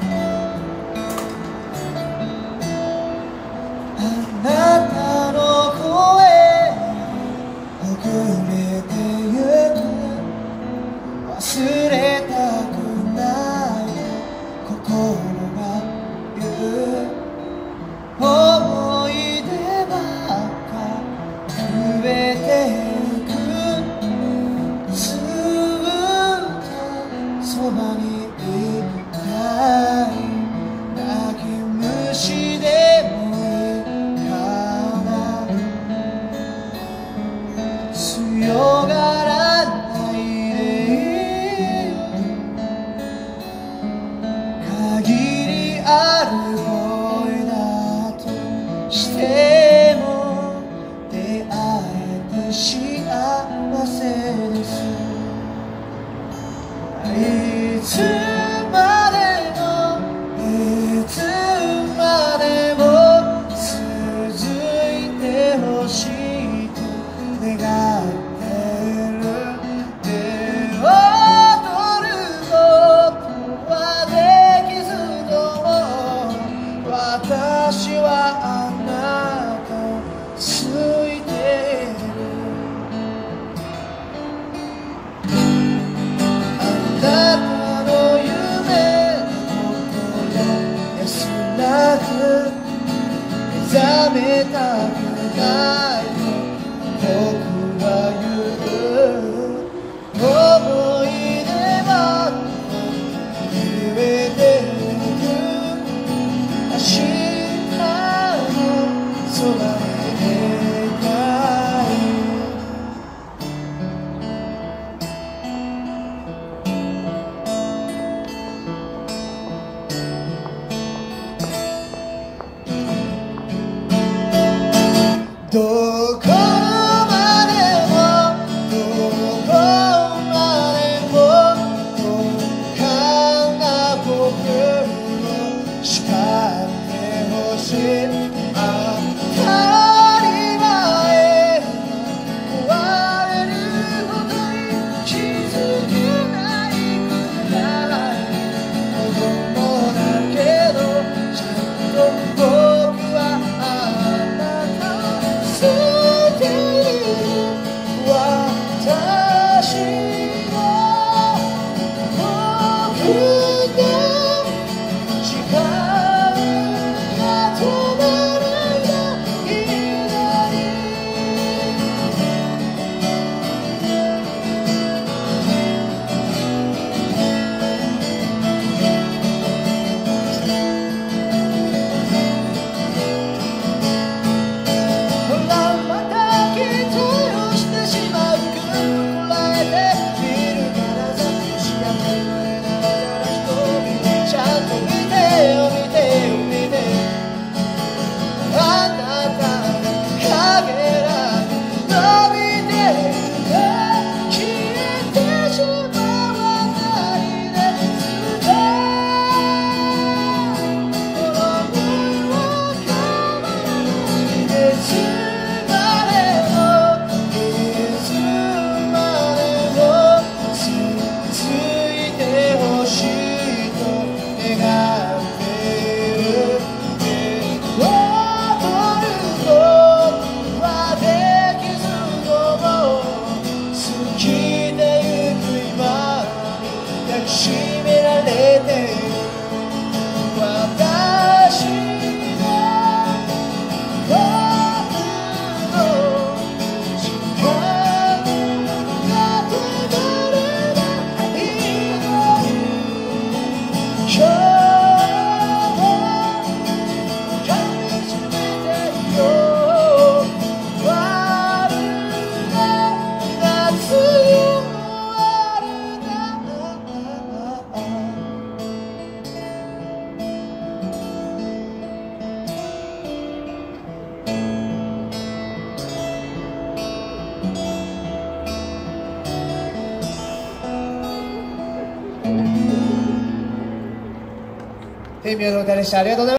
なたの声遅れてゆく忘れたくない心が言う思い出ばっか増えてゆくずっとそばにいたい泣き虫でも強がらないで限りある恋だとしても出会えて幸せです。いつまでもいつまでも続いてほしいと願う私はあなたをついてるあなたの夢の心安らぐ目覚めたくないと僕は言う思い出は揺れて明日のそばで願いどこまでもどこまでもどうかな僕を叱ってほしい当たり前壊れるほどに気づけないくらい子供だけどちゃんと僕はあなたを捨てる私は僕で時間止まらないほらまたきっとよしてしまうぐっこらえて見るからさしやくれながら一人ちゃんと見てよ見てよ見てよあなたが影ら伸びてゆく消えてしまわないでこの想いは変わらないでいつまでもいつまでもついてほしいと願っている戻ることはできずとも好きでゆく今に抱きしめられている私は僕の時間が止まれないのに今日は噛みしめてよ終わるな夏よ終わるな天秤の歌でした。ありがとうございます。